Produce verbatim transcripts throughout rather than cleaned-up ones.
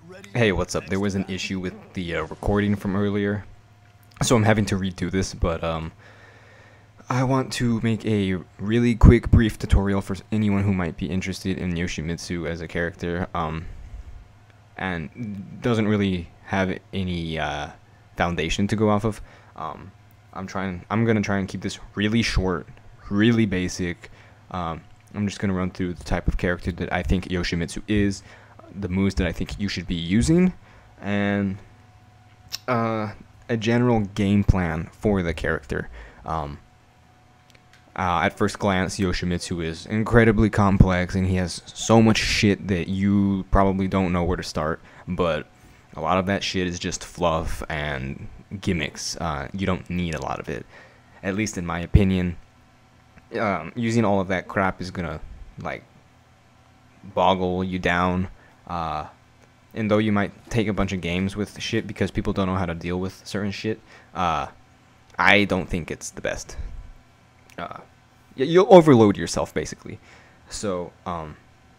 Hey, what's up? There was an issue with the uh, recording from earlier, so I'm having to redo this, but um, I want to make a really quick, brief tutorial for anyone who might be interested in Yoshimitsu as a character, um, and doesn't really have any uh, foundation to go off of. Um, I'm trying. I'm gonna try and keep this really short, really basic. Um, I'm just gonna run through the type of character that I think Yoshimitsu is, the moves that I think you should be using, and uh, a general game plan for the character. Um, uh, at first glance, Yoshimitsu is incredibly complex, and he has so much shit that you probably don't know where to start, but a lot of that shit is just fluff and gimmicks. Uh, you don't need a lot of it, at least in my opinion. Um, using all of that crap is gonna, like, boggle you down. Uh, and though you might take a bunch of games with shit because people don't know how to deal with certain shit, uh, I don't think it's the best. Uh, you'll overload yourself, basically. So, um,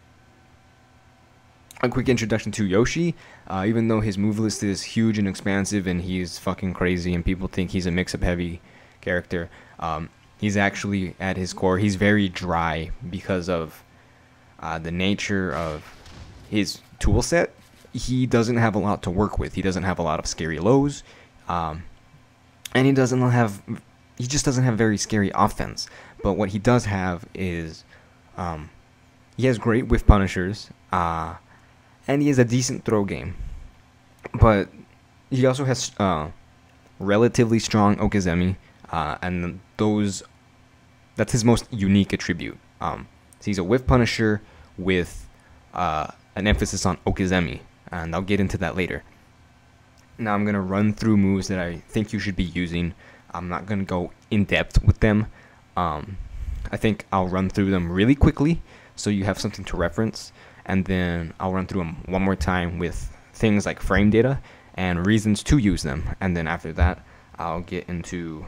a quick introduction to Yoshi. Uh, even though his move list is huge and expansive and he's fucking crazy and people think he's a mix-up heavy character, um, he's actually, at his core, he's very dry because of uh, the nature of his tool set. He doesn't have a lot to work with. He doesn't have a lot of scary lows, um, and he doesn't have. He just doesn't have very scary offense. But what he does have is, um, he has great whiff punishers, uh, and he has a decent throw game. But he also has uh, relatively strong Okizeme, uh, and those. That's his most unique attribute. Um, so he's a whiff punisher with uh, an emphasis on Okizeme, and I'll get into that later. Now I'm going to run through moves that I think you should be using. I'm not going to go in depth with them. Um, I think I'll run through them really quickly so you have something to reference, and then I'll run through them one more time with things like frame data and reasons to use them, and then after that I'll get into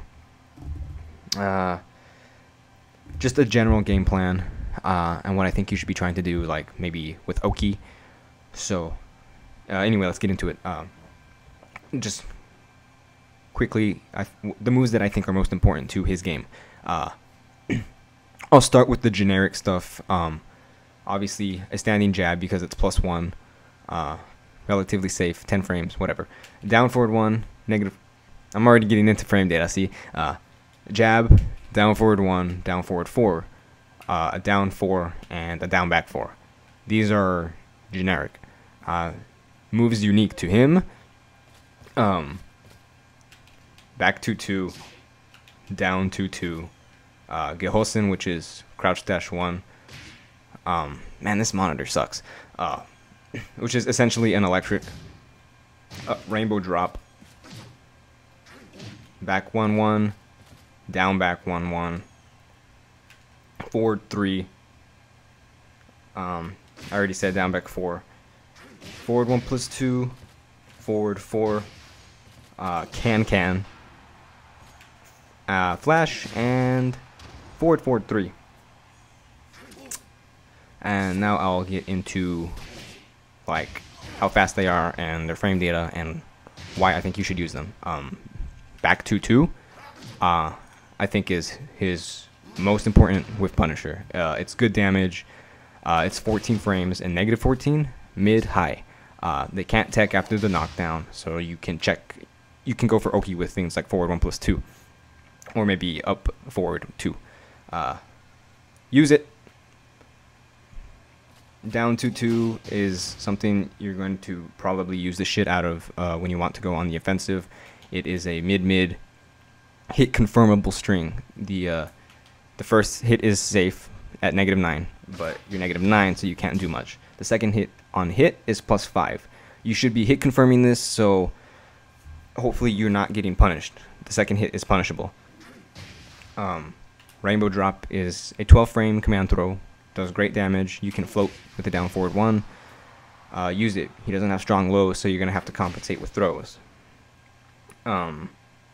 uh, just a general game plan. Uh, and what I think you should be trying to do, like maybe with Oki. So, uh, anyway, let's get into it. Uh, just quickly, I, the moves that I think are most important to his game. Uh, I'll start with the generic stuff. Um, obviously, a standing jab because it's plus one, uh, relatively safe, ten frames, whatever. Down forward one, negative. I'm already getting into frame data. See, uh, jab, down forward one, down forward four. Uh, a down four and a down back four. These are generic. Uh, moves unique to him. Um, back two two, down two two. Uh, Gehosen, which is crouch dash one. Um, man, this monitor sucks. Uh, which is essentially an electric uh, rainbow drop. Back one one, down back one one. Forward three. Um, I already said down back four. Forward one plus two. Forward four. Uh, can can. Uh, flash and forward forward three. And now I'll get into like how fast they are and their frame data and why I think you should use them. Um, back two two. Uh, I think is his most important with Punisher. Uh, it's good damage. Uh, it's fourteen frames and negative fourteen, mid, high. Uh, they can't tech after the knockdown, so you can check. You can go for Oki with things like forward one plus two, or maybe up forward two. Uh, use it. Down two two is something you're going to probably use the shit out of uh, when you want to go on the offensive. It is a mid mid hit confirmable string. The uh, The first hit is safe at negative nine, but you're negative nine, so you can't do much. The second hit on hit is plus five. You should be hit confirming this, so hopefully you're not getting punished. The second hit is punishable. Um, Rainbow Drop is a twelve frame command throw. Does great damage. You can float with the down forward one. Uh, use it. He doesn't have strong lows, so you're going to have to compensate with throws. Um,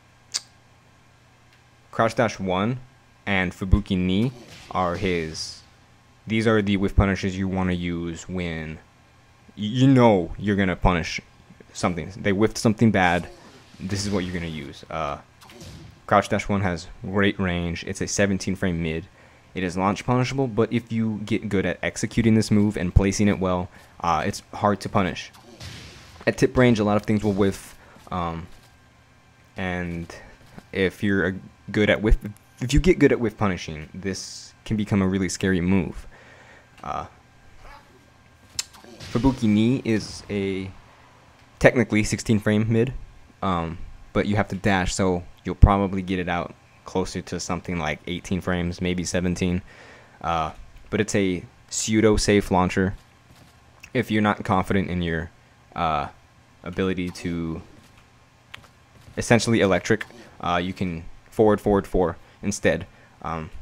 Crouch Dash one and Fubuki Ni are his. These are the whiff punishers you want to use when you know you're gonna punish something. They whiffed something bad. This is what you're gonna use. Uh, crouch dash one has great range. It's a seventeen frame mid. It is launch punishable, but if you get good at executing this move and placing it well, uh, it's hard to punish. At tip range, a lot of things will whiff, um, and if you're good at whiff, if you get good at whiff punishing, this can become a really scary move. Uh, Fubuki Ni is a technically sixteen frame mid, um, but you have to dash, so you'll probably get it out closer to something like eighteen frames, maybe seventeen. Uh, but it's a pseudo safe launcher. If you're not confident in your uh, ability to essentially electric, uh, you can forward forward four instead. Um,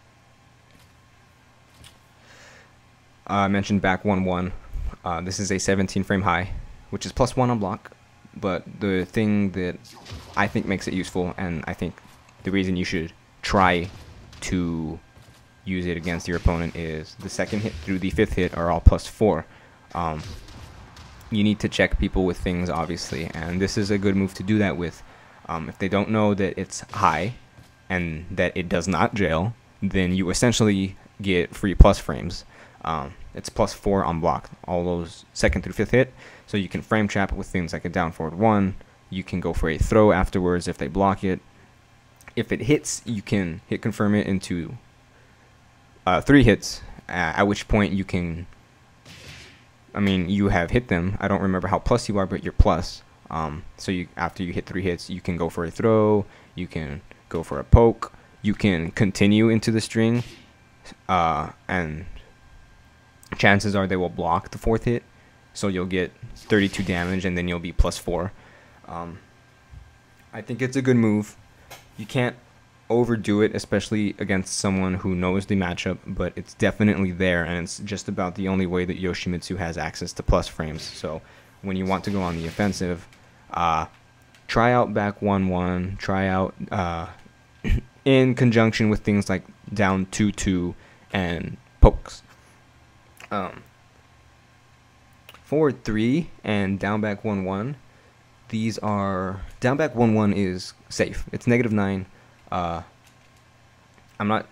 I mentioned back one one. Uh, this is a seventeen frame high, which is plus one on block. But the thing that I think makes it useful, and I think the reason you should try to use it against your opponent, is the second hit through the fifth hit are all plus four. Um, you need to check people with things, obviously, and this is a good move to do that with. Um, if they don't know that it's high and that it does not jail, then you essentially get free plus frames. Um, it's plus four on block, all those second through fifth hit, so you can frame trap it with things like a down forward one. You can go for a throw afterwards if they block it. If it hits, you can hit confirm it into uh, three hits, uh, at which point you can, I mean, you have hit them. I don't remember how plus you are, but you're plus. Um, so you, after you hit three hits, you can go for a throw, you can go for a poke, you can continue into the string, uh, and chances are they will block the fourth hit, so you'll get thirty-two damage, and then you'll be plus four. Um, I think it's a good move. You can't overdo it, especially against someone who knows the matchup, but it's definitely there, and it's just about the only way that Yoshimitsu has access to plus frames. So when you want to go on the offensive, uh, try out back one one, try out uh, in conjunction with things like down two two and pokes. Um, forward three and down back one one. These are, down back one one is safe. It's negative nine. Uh, I'm not,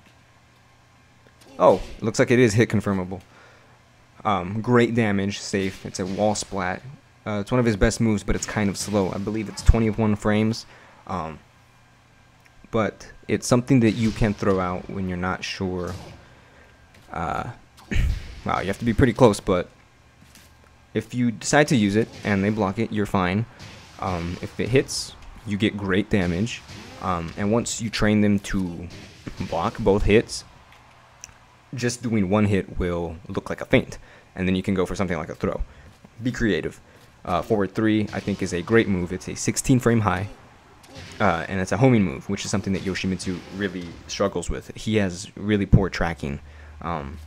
oh, looks like it is hit confirmable. Um, great damage, safe. It's a wall splat. Uh, it's one of his best moves, but it's kind of slow. I believe it's twenty-one frames. Um, but it's something that you can throw out when you're not sure. Uh, wow, you have to be pretty close, but if you decide to use it and they block it, you're fine. Um, if it hits, you get great damage. Um, and once you train them to block both hits, just doing one hit will look like a feint. And then you can go for something like a throw. Be creative. Uh, forward three, I think, is a great move. It's a sixteen frame high. Uh, and it's a homing move, which is something that Yoshimitsu really struggles with. He has really poor tracking. Um,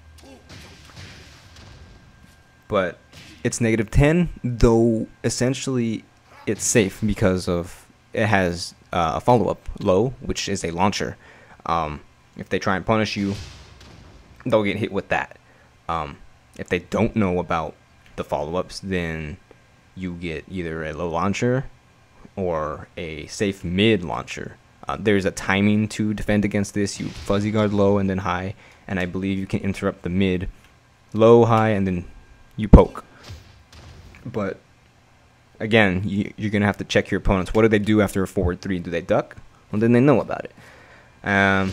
but it's negative ten, though essentially it's safe because of it has uh, a follow-up low, which is a launcher. Um, if they try and punish you, they'll get hit with that. Um, if they don't know about the follow-ups, then you get either a low launcher or a safe mid launcher. Uh, there's a timing to defend against this. You fuzzy guard low and then high, and I believe you can interrupt the mid, low, high, and then you poke. But again, you, you're gonna have to check your opponents. What do they do after a forward three? Do they duck? Well, then they know about it. Um,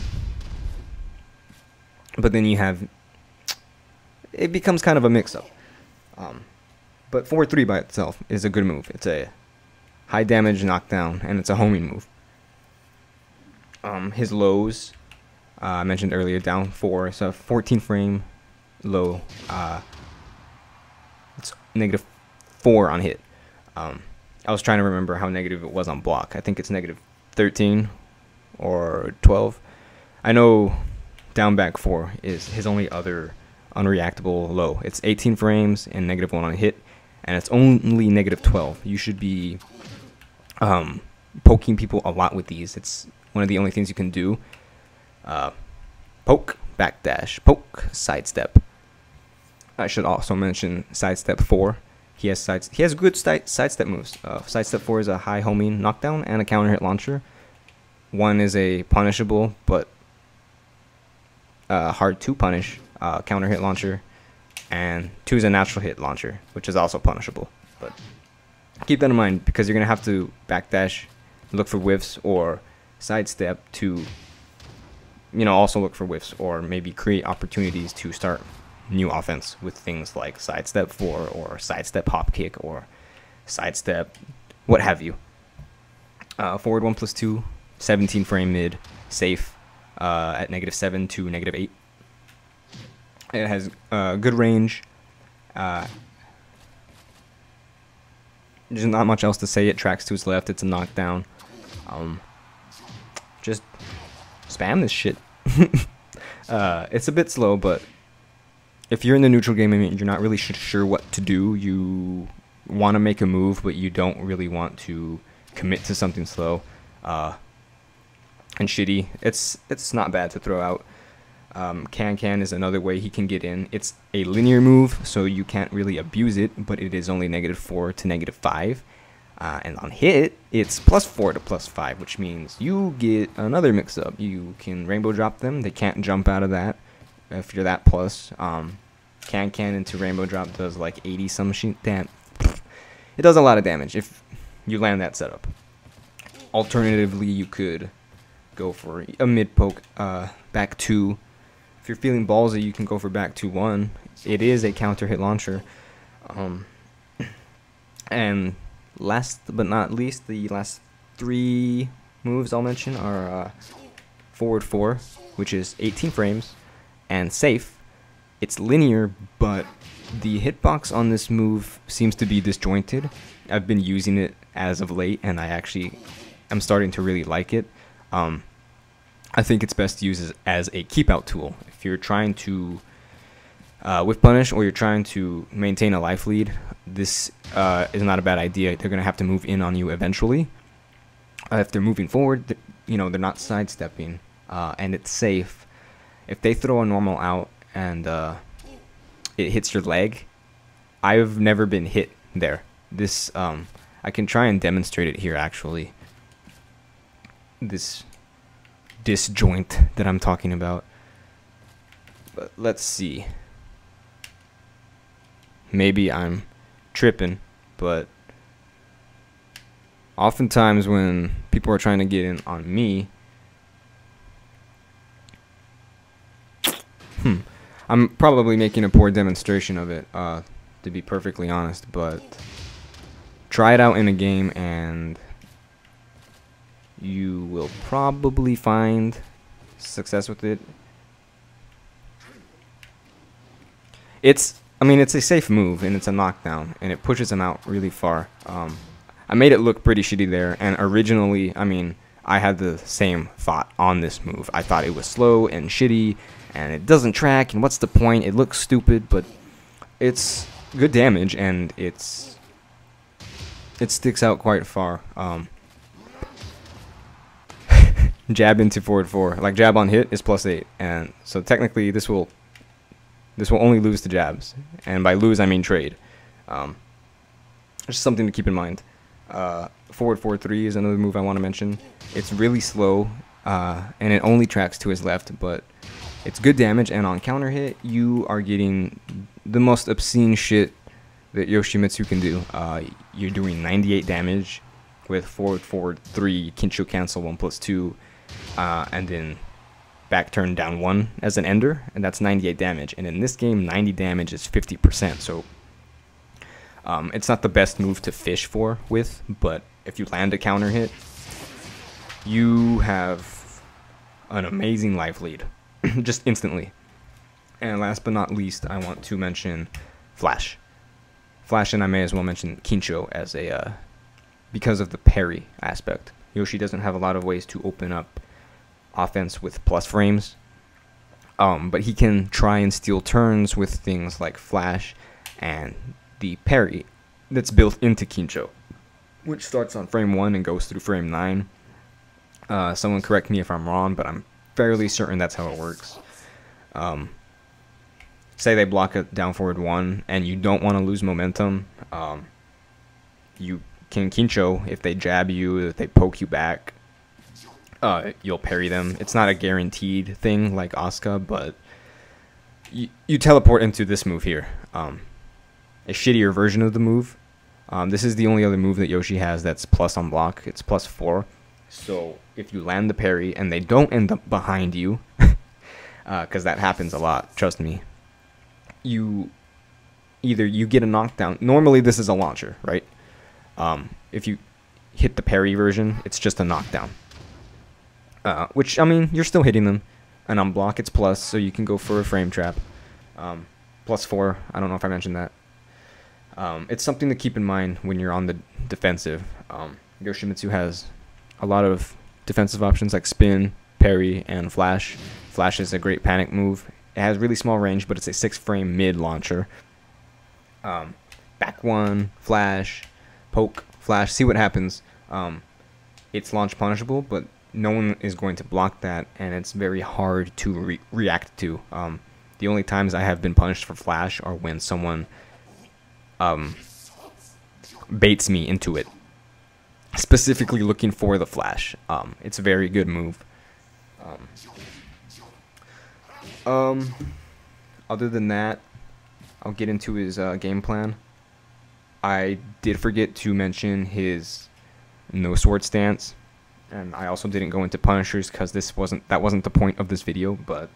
but then you have, it becomes kind of a mix-up. Um, but forward three by itself is a good move. It's a high damage knockdown, and it's a homing move. Um, his lows, uh, I mentioned earlier, down four, so fourteen frame low. Uh, it's negative four on hit. Um, I was trying to remember how negative it was on block. I think it's negative thirteen or twelve. I know down back four is his only other unreactable low. It's eighteen frames and negative one on hit, and it's only negative twelve. You should be um, poking people a lot with these. It's one of the only things you can do. Uh, poke, backdash, poke, sidestep. I should also mention sidestep four. He has sides. He has good side sidestep moves. Uh, sidestep four is a high homing knockdown and a counter hit launcher. One is a punishable but uh, hard to punish uh, counter hit launcher, and two is a natural hit launcher, which is also punishable. But keep that in mind because you're gonna have to backdash, look for whiffs, or sidestep to, you know, also look for whiffs, or maybe create opportunities to start new offense with things like sidestep four or sidestep hop kick or sidestep what have you. Uh, forward one plus two, seventeen frame mid, safe uh, at negative seven to negative eight. It has uh, good range. Uh, there's not much else to say. It tracks to his left. It's a knockdown. Um, just spam this shit. uh, it's a bit slow, but if you're in the neutral game and you're not really sure what to do, you want to make a move, but you don't really want to commit to something slow uh, and shitty, it's it's not bad to throw out. Um, can can is another way he can get in. It's a linear move, so you can't really abuse it, but it is only negative four to negative five. Uh, and on hit, it's plus four to plus five, which means you get another mix-up. You can rainbow drop them. They can't jump out of that if you're that plus. Um, can can into rainbow drop does like eighty some shit. Damn, it does a lot of damage if you land that setup. Alternatively, you could go for a mid poke, uh, back two. If you're feeling ballsy, you can go for back two one. It is a counter hit launcher. Um, and last but not least, the last three moves I'll mention are uh, forward four, which is eighteen frames, and safe. It's linear, but the hitbox on this move seems to be disjointed. I've been using it as of late, and I actually am starting to really like it. Um, I think it's best to use as, as a keep out tool. If you're trying to uh, whiff punish or you're trying to maintain a life lead, this uh, is not a bad idea. They're going to have to move in on you eventually. Uh, if they're moving forward, th you know, they're not sidestepping, uh, and it's safe. If they throw a normal out and uh, it hits your leg, I've never been hit there. This, um, I can try and demonstrate it here actually. This disjoint that I'm talking about. But let's see. Maybe I'm tripping, but oftentimes when people are trying to get in on me, hmm, I'm probably making a poor demonstration of it, uh, to be perfectly honest, but try it out in a game and you will probably find success with it. It's, I mean, it's a safe move and it's a knockdown and it pushes him out really far. Um, I made it look pretty shitty there, and originally, I mean, I had the same thought on this move. I thought it was slow and shitty and it doesn't track, and what's the point? It looks stupid, but it's good damage and it's it sticks out quite far. Um, jab into forward four, like jab on hit is plus eight, and so technically this will this will only lose to jabs, and by lose I mean trade. Um, just something to keep in mind. Uh, forward four three is another move I want to mention. It's really slow, uh, and it only tracks to his left, but it's good damage, and on counter hit you are getting the most obscene shit that Yoshimitsu can do. Uh, you're doing ninety-eight damage with forward forward three, Kincho cancel one plus two, uh, and then back turn down one as an ender, and that's ninety-eight damage. And in this game, ninety damage is fifty percent, so um, it's not the best move to fish for with, but if you land a counter hit, you have an amazing life lead, just instantly. And last but not least, I want to mention Flash. Flash, and I may as well mention Kincho as a, uh, because of the parry aspect. Yoshi doesn't have a lot of ways to open up offense with plus frames, um, but he can try and steal turns with things like Flash and the parry that's built into Kincho, which starts on frame one and goes through frame nine. Uh, someone correct me if I'm wrong, but I'm fairly certain that's how it works. Um, say they block a down forward one and you don't want to lose momentum, um, you can Kincho if they jab you, if they poke you back, uh, you'll parry them. It's not a guaranteed thing like Asuka, but you, you teleport into this move here. Um, a shittier version of the move. Um, this is the only other move that Yoshi has that's plus on block. It's plus four. So if you land the parry and they don't end up behind you, because uh, that happens a lot, trust me, you either you get a knockdown. Normally this is a launcher, right? Um, if you hit the parry version, it's just a knockdown. Uh, which, I mean, you're still hitting them. And on block, it's plus, so you can go for a frame trap. Um, plus four, I don't know if I mentioned that. Um, it's something to keep in mind when you're on the defensive. Um, Yoshimitsu has a lot of defensive options like spin, parry, and flash. Flash is a great panic move. It has really small range, but it's a six-frame mid-launcher. Um, back one, flash, poke, flash, see what happens. Um, it's launch punishable, but no one is going to block that, and it's very hard to re react to. Um, the only times I have been punished for flash are when someone um, baits me into it, specifically looking for the flash. Um, it's a very good move. Um, um, other than that, I'll get into his uh, game plan. I did forget to mention his no sword stance, and I also didn't go into punishers because this wasn't that wasn't the point of this video. But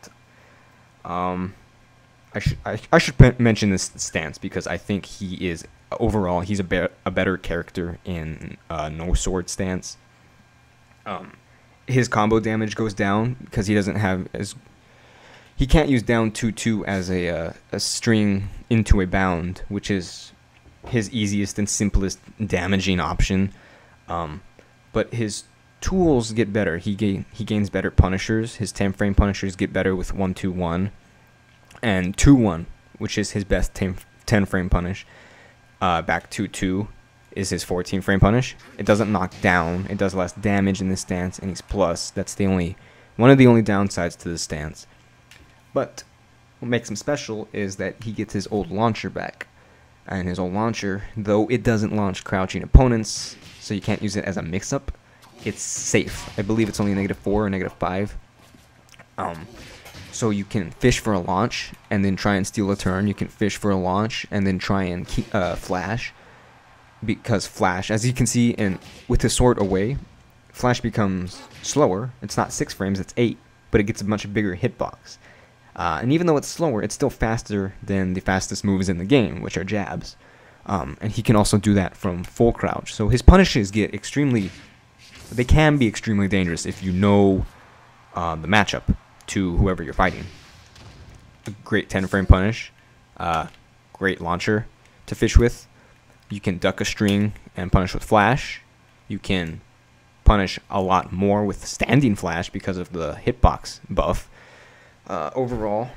um, I should I, I should mention this stance because I think he is overall he's a be a better character in uh, no sword stance. Um, his combo damage goes down because he doesn't have as he can't use down two two as a uh, a string into a bound, which is his easiest and simplest damaging option. Um, but his tools get better. He gain he gains better punishers. His ten frame punishers get better with one two one and two one, which is his best ten frame punish. Uh, back two two is his fourteen frame punish. It doesn't knock down. It does less damage in this stance, and he's plus. That's the only one of the only downsides to this stance. But what makes him special is that he gets his old launcher back. And his old launcher, though it doesn't launch crouching opponents, so you can't use it as a mix-up, it's safe. I believe it's only negative four or negative five. Um, so you can fish for a launch and then try and steal a turn. You can fish for a launch and then try and keep, uh, flash. Because flash, as you can see, and with his sword away, flash becomes slower. It's not six frames, it's eight, but it gets a much bigger hitbox. Uh, and even though it's slower, it's still faster than the fastest moves in the game, which are jabs. Um, and he can also do that from full crouch. So his punishes get extremely... They can be extremely dangerous if you know uh, the matchup to whoever you're fighting. A great ten frame punish. Uh, great launcher to fish with. You can duck a string and punish with flash. You can punish a lot more with standing flash because of the hitbox buff. Uh, overall,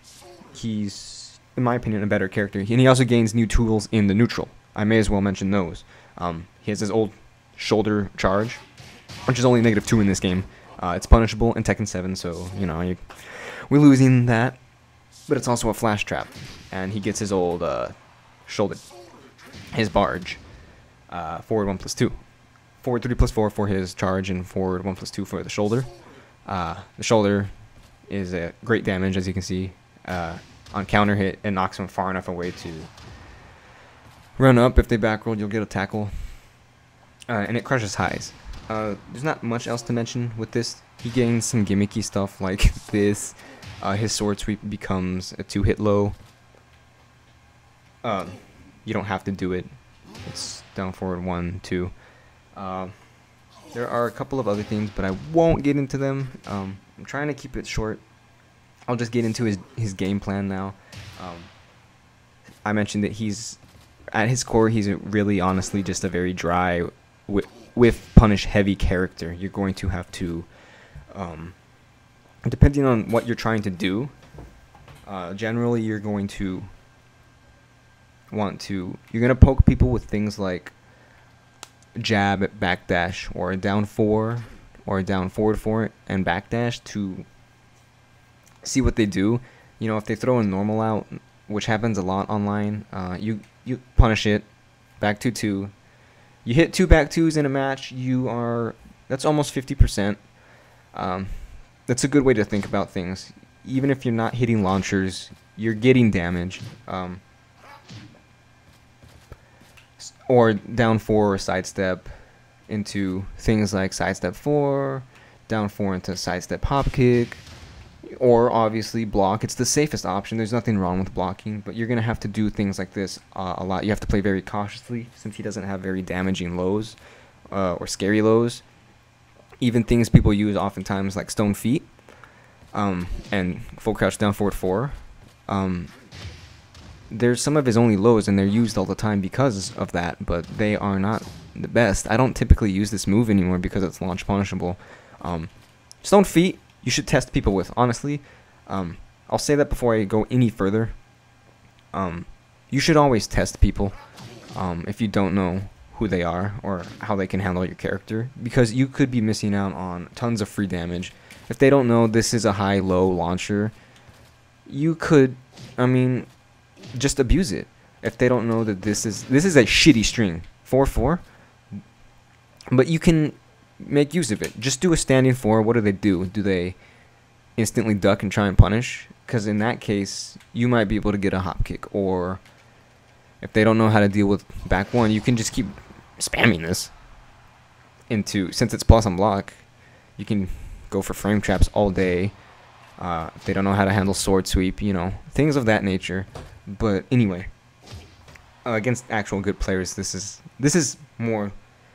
he's, in my opinion, a better character. And he also gains new tools in the neutral. I may as well mention those. Um, he has his old shoulder charge, which is only negative two in this game. Uh, it's punishable in Tekken seven, so, you know, you, we're losing that. But it's also a flash trap. And he gets his old uh, shoulder, his barge, uh, forward one plus two. Forward three plus four for his charge, and forward one plus two for the shoulder. Uh, the shoulder is a great damage, as you can see. Uh, on counter hit, it knocks them far enough away to run up. If they back roll, you'll get a tackle. Uh, and it crushes highs. Uh, there's not much else to mention with this. He gains some gimmicky stuff like this. Uh, his sword sweep becomes a two hit low. Um, you don't have to do it. It's down forward one, two. Uh, there are a couple of other things, but I won't get into them. Um, I'm trying to keep it short. I'll just get into his, his game plan now. Um, I mentioned that he's, at his core, he's a really honestly just a very dry, with, with punish heavy character. You're going to have to, um, depending on what you're trying to do, uh, generally you're going to want to, you're going to poke people with things like jab at backdash, or a down four, or a down forward four and backdash to see what they do. You know, if they throw a normal out, which happens a lot online, uh, you you punish it, back two two. You hit two back twos in a match, you are that's almost fifty percent. Um, that's a good way to think about things. Even if you're not hitting launchers, you're getting damage. Um, or down four or sidestep into things like sidestep four, down four into sidestep hop kick, or obviously block. It's the safest option. There's nothing wrong with blocking, but you're going to have to do things like this uh, a lot. You have to play very cautiously since he doesn't have very damaging lows uh, or scary lows. Even things people use oftentimes like stone feet um, and full crouch down forward four. Um, there's some of his only lows and they're used all the time because of that, but they are not the best. I don't typically use this move anymore because it's launch punishable. Um, stone feet, you should test people with, honestly. Um, I'll say that before I go any further. Um, you should always test people um, if you don't know who they are or how they can handle your character, because you could be missing out on tons of free damage. If they don't know this is a high-low launcher, you could, I mean, just abuse it. If they don't know that this is this is a shitty string, four four, but you can make use of it. Just do a standing four. What do they do? Do they instantly duck and try and punish? Because in that case, you might be able to get a hop kick. Or if they don't know how to deal with back one, you can just keep spamming this into, since it's plus on block, you can go for frame traps all day. Uh, if they don't know how to handle sword sweep, you know, things of that nature. But anyway, uh, against actual good players, this is this is more.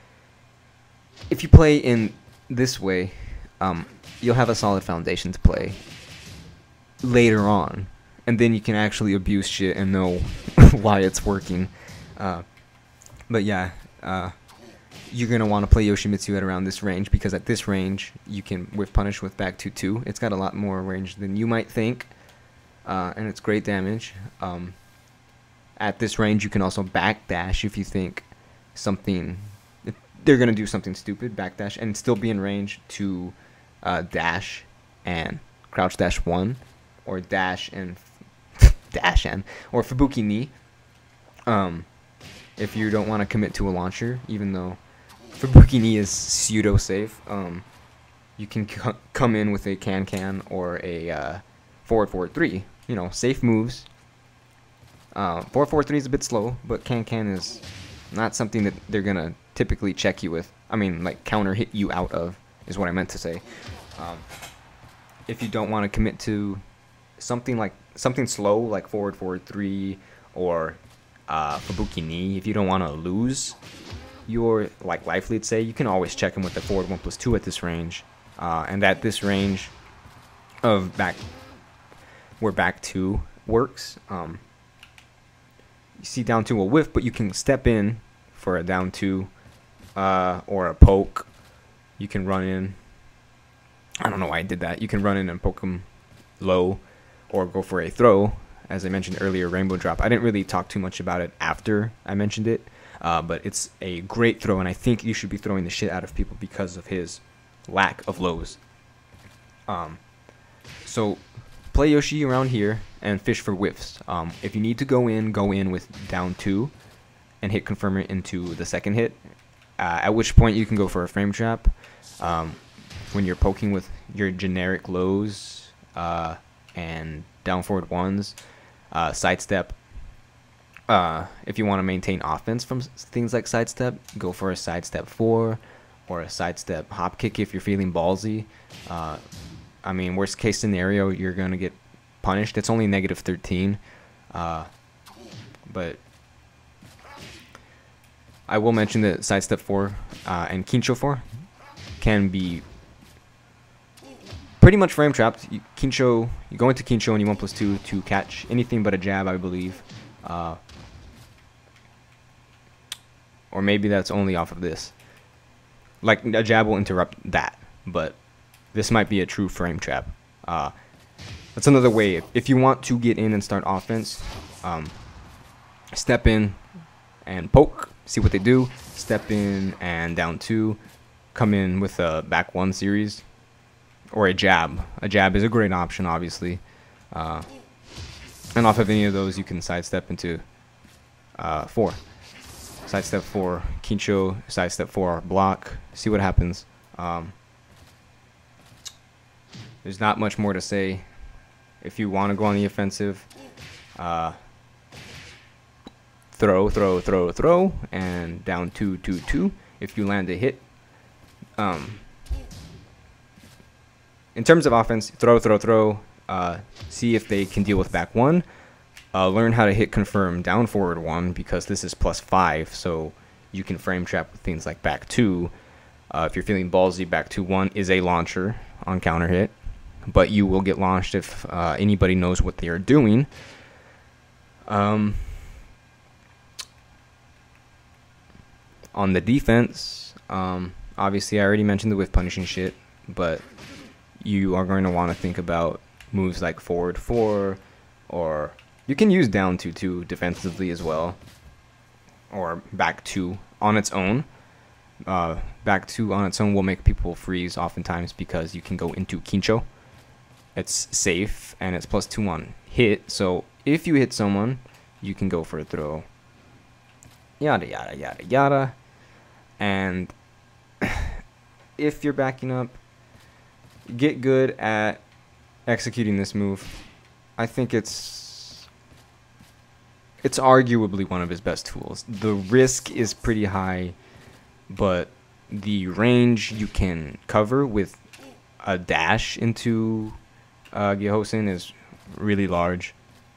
If you play in this way, um, you'll have a solid foundation to play later on, and then you can actually abuse shit and know why it's working. Uh, but yeah, uh, you're gonna want to play Yoshimitsu at around this range, because at this range you can whiff punish with back two two. It's got a lot more range than you might think, uh, and it's great damage. Um, at this range you can also backdash if you think something, if they're gonna do something stupid, backdash and still be in range to uh, dash and crouch dash one, or dash and dash and or Fubuki knee. Um, if you don't want to commit to a launcher, even though Fubuki knee is pseudo safe, um, you can c come in with a can can or a uh, forward forward three. You know, safe moves. Uh, forward forward three is a bit slow, but can can is not something that they're gonna typically check you with. I mean, like counter hit you out of is what I meant to say. Um, if you don't want to commit to something like something slow, like forward forward three or uh, Fubuki knee, if you don't want to lose your like life lead, say, you can always check him with the forward one plus two at this range, uh, and at this range of back where back two works. Um, you see down two will whiff, but you can step in for a down two uh, or a poke. You can run in. I don't know why I did that. You can run in and poke him low, or go for a throw. As I mentioned earlier, rainbow drop. I didn't really talk too much about it after I mentioned it, uh, but it's a great throw, and I think you should be throwing the shit out of people because of his lack of lows. Um, so play Yoshi around here and fish for whiffs. Um, if you need to go in, go in with down two and hit confirmer into the second hit, uh, at which point you can go for a frame trap. Um, when you're poking with your generic lows uh, and down forward ones, uh, sidestep. Uh, if you want to maintain offense from s things like sidestep, go for a sidestep four or a sidestep hop kick if you're feeling ballsy. Uh, I mean, worst case scenario, you're going to get punished. It's only negative thirteen. Uh, but I will mention that sidestep four uh, and Kincho four can be pretty much frame trapped. You, Kincho, you go into Kincho and you one plus two to catch anything but a jab, I believe. Uh, or maybe that's only off of this. Like, a jab will interrupt that, but this might be a true frame trap. Uh, that's another way. If, if you want to get in and start offense, um, step in and poke, see what they do. Step in and down two, come in with a back one series. Or a jab. A jab is a great option, obviously. Uh, And off of any of those, you can sidestep into uh, four. Sidestep four, Kincho, sidestep four, block. See what happens. Um, there's not much more to say. If you want to go on the offensive, uh, throw, throw, throw, throw, and down two, two, two. If you land a hit, um, in terms of offense, throw, throw, throw. Uh, see if they can deal with back one. Uh, learn how to hit confirm down forward one, because this is plus five, so you can frame trap with things like back two. Uh, if you're feeling ballsy, back two one is a launcher on counter hit, but you will get launched if uh, anybody knows what they are doing. Um, on the defense, um, obviously I already mentioned the whiff punishing shit, but you are going to want to think about moves like forward four, or you can use down two two defensively as well, or back two on its own. Uh, back two on its own will make people freeze oftentimes because you can go into Kincho. It's safe and it's plus two on hit, so if you hit someone, you can go for a throw. Yada yada yada yada. And if you're backing up, get good at executing this move. I think it's it's arguably one of his best tools. The risk is pretty high, but the range you can cover with a dash into uh, Gyehosen is really large.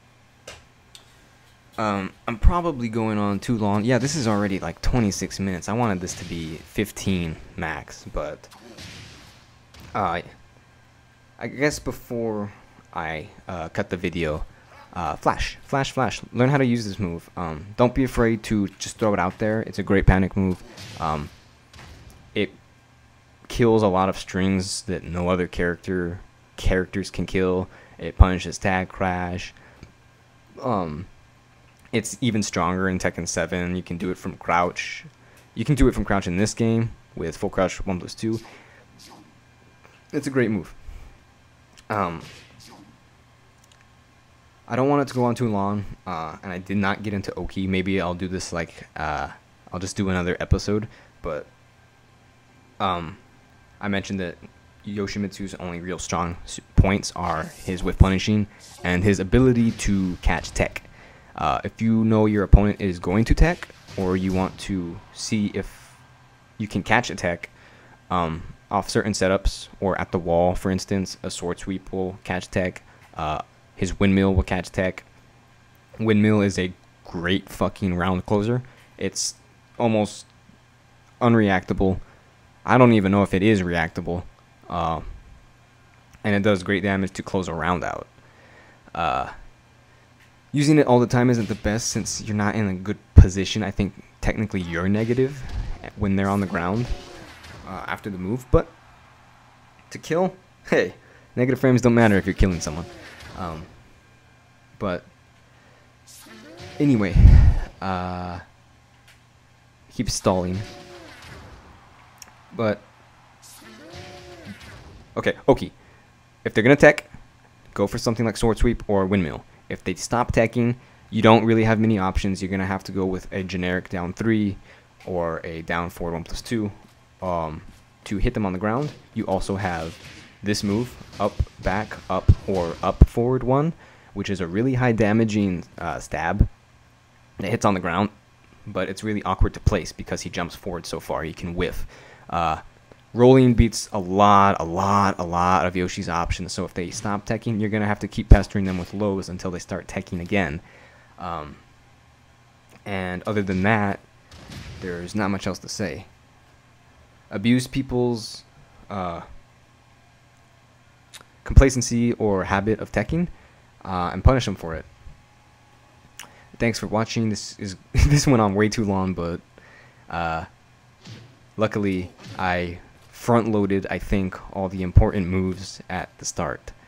Um, I'm probably going on too long. Yeah, this is already like twenty-six minutes. I wanted this to be fifteen max, but uh, I guess before I uh, cut the video, uh, flash, flash, flash. Learn how to use this move. Um, don't be afraid to just throw it out there. It's a great panic move. Um, it kills a lot of strings that no other character characters can kill. It punishes tag crash. Um, it's even stronger in Tekken seven. You can do it from crouch. You can do it from crouch in this game with full crouch one plus two. It's a great move. Um, I don't want it to go on too long, uh, and I did not get into Oki. Maybe I'll do this like, uh, I'll just do another episode, but um, I mentioned that Yoshimitsu's only real strong points are his whiff punishing and his ability to catch tech. Uh, if you know your opponent is going to tech, or you want to see if you can catch a tech, um, off certain setups, or at the wall, for instance, a sword sweep will catch tech. Uh, his windmill will catch tech. Windmill is a great fucking round closer. It's almost unreactable. I don't even know if it is reactable. Uh, and it does great damage to close a round out. Uh, using it all the time isn't the best since you're not in a good position. I think technically you're negative when they're on the ground. Uh, after the move, but to kill, hey, negative frames don't matter if you're killing someone. Um, but anyway, uh, keep stalling. But okay, Oki. If they're gonna tech, go for something like sword sweep or windmill. If they stop teching, you don't really have many options. You're gonna have to go with a generic down three or a down forward one plus two. Um, to hit them on the ground. You also have this move, up, back, up, or up forward one, which is a really high damaging uh, stab. It hits on the ground, but it's really awkward to place because he jumps forward so far. He can whiff. Uh, rolling beats a lot, a lot, a lot of Yoshi's options, so if they stop teching, you're going to have to keep pestering them with lows until they start teching again. Um, and other than that, there's not much else to say. Abuse people's uh, complacency or habit of teching, uh, and punish them for it. Thanks for watching. This is this went on way too long, but uh, luckily I front-loaded, I think, all the important moves at the start.